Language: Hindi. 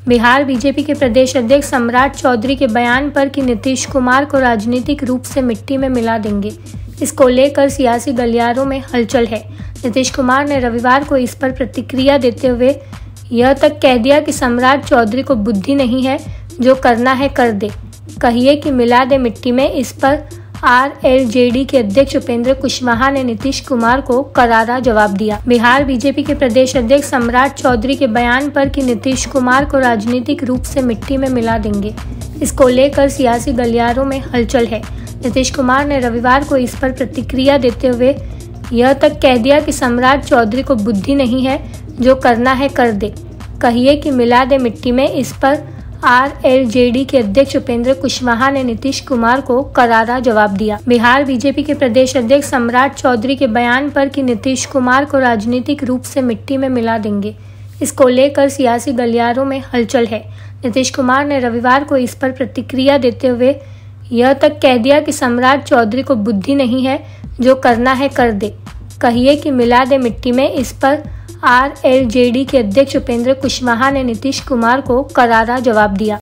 बिहार बीजेपी के प्रदेश अध्यक्ष सम्राट चौधरी के बयान पर कि नीतीश कुमार को राजनीतिक रूप से मिट्टी में मिला देंगे, इसको लेकर सियासी गलियारों में हलचल है। नीतीश कुमार ने रविवार को इस पर प्रतिक्रिया देते हुए यह तक कह दिया कि सम्राट चौधरी को बुद्धि नहीं है, जो करना है कर दे, कहिए कि मिला दे मिट्टी में। इस पर आरएलजेडी के अध्यक्ष उपेंद्र कुशवाहा ने नीतीश कुमार को करारा जवाब दिया। बिहार बीजेपी के प्रदेश अध्यक्ष सम्राट चौधरी के बयान पर कि नीतीश कुमार को राजनीतिक रूप से मिट्टी में मिला देंगे, इसको लेकर सियासी गलियारों में हलचल है। नीतीश कुमार ने रविवार को इस पर प्रतिक्रिया देते हुए यह तक कह दिया कि सम्राट चौधरी को बुद्धि नहीं है, जो करना है कर दे, कहिए कि मिला दे मिट्टी में। इस पर आरएलजेडी के अध्यक्ष उपेंद्र कुशवाहा ने नीतीश कुमार को करारा जवाब दिया। बिहार बीजेपी के प्रदेश अध्यक्ष सम्राट चौधरी के बयान पर कि नीतीश कुमार को राजनीतिक रूप से मिट्टी में मिला देंगे, इसको लेकर सियासी गलियारों में हलचल है। नीतीश कुमार ने रविवार को इस पर प्रतिक्रिया देते हुए यह तक कह दिया कि सम्राट चौधरी को बुद्धि नहीं है, जो करना है कर दे, कहिए कि मिला दे मिट्टी में। इस पर आरएलजेडी के अध्यक्ष उपेंद्र कुशवाहा ने नीतीश कुमार को करारा जवाब दिया।